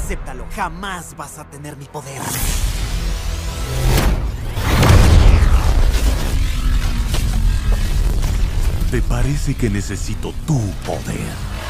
Acéptalo, jamás vas a tener mi poder. ¿Te parece que necesito tu poder?